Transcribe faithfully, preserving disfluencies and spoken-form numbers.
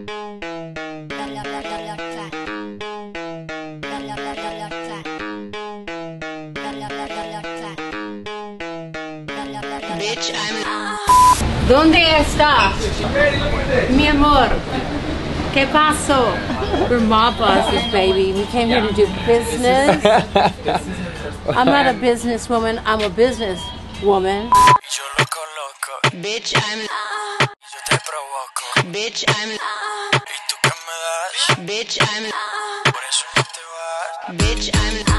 Bitch, I'm... ¿Dónde está? Mi amor. ¿Qué pasó? We're mob bosses, baby. We came here to do business. I'm not a businesswoman. I'm a business woman. Yo loco, loco. Bitch, I'm... Yo te provoco. Bitch, I'm... ¿Y tú qué me das? Bitch, I'm... Por eso no te vas. Bitch, I'm...